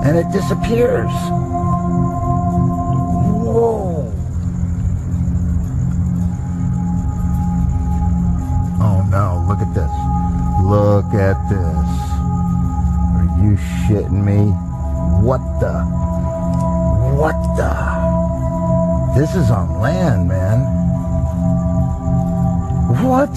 and it disappears. Whoa. Oh no, look at this. Look at this. Are you shitting me? What the? This is on land, man. What?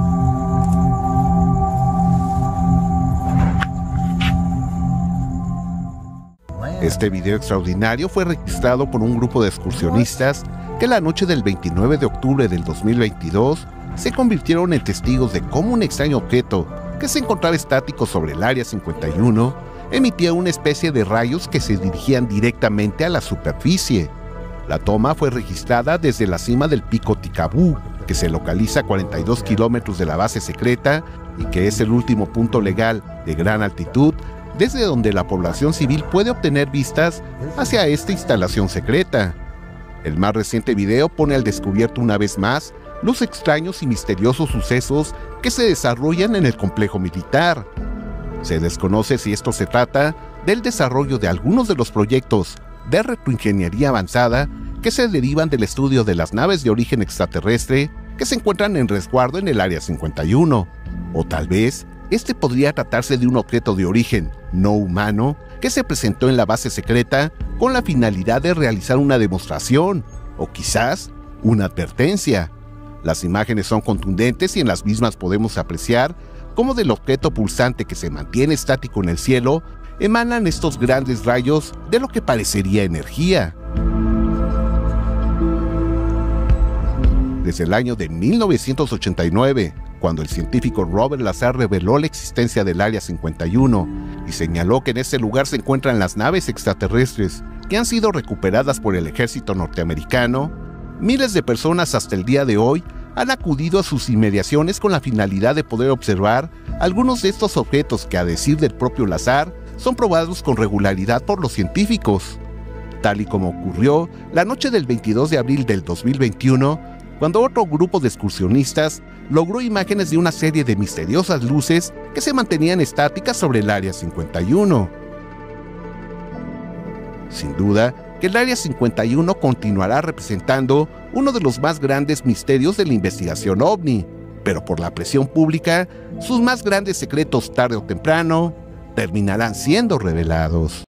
Este video extraordinario fue registrado por un grupo de excursionistas que la noche del 29 de octubre del 2022 se convirtieron en testigos de cómo un extraño objeto que se encontraba estático sobre el Área 51 emitía una especie de rayos que se dirigían directamente a la superficie. La toma fue registrada desde la cima del Pico Ticabú, que se localiza a 42 kilómetros de la base secreta y que es el último punto legal de gran altitud desde donde la población civil puede obtener vistas hacia esta instalación secreta. El más reciente video pone al descubierto una vez más los extraños y misteriosos sucesos que se desarrollan en el complejo militar. Se desconoce si esto se trata del desarrollo de algunos de los proyectos de retroingeniería avanzada que se derivan del estudio de las naves de origen extraterrestre que se encuentran en resguardo en el Área 51, o tal vez este podría tratarse de un objeto de origen no humano que se presentó en la base secreta con la finalidad de realizar una demostración, o quizás una advertencia. Las imágenes son contundentes y en las mismas podemos apreciar cómo del objeto pulsante que se mantiene estático en el cielo emanan estos grandes rayos de lo que parecería energía. Desde el año de 1989, cuando el científico Robert Lazar reveló la existencia del Área 51 y señaló que en ese lugar se encuentran las naves extraterrestres que han sido recuperadas por el ejército norteamericano, miles de personas hasta el día de hoy han acudido a sus inmediaciones con la finalidad de poder observar algunos de estos objetos que, a decir del propio Lazar, son probados con regularidad por los científicos. Tal y como ocurrió la noche del 22 de abril del 2021, cuando otro grupo de excursionistas logró imágenes de una serie de misteriosas luces que se mantenían estáticas sobre el Área 51. Sin duda, que el Área 51 continuará representando uno de los más grandes misterios de la investigación OVNI, pero por la presión pública, sus más grandes secretos tarde o temprano terminarán siendo revelados.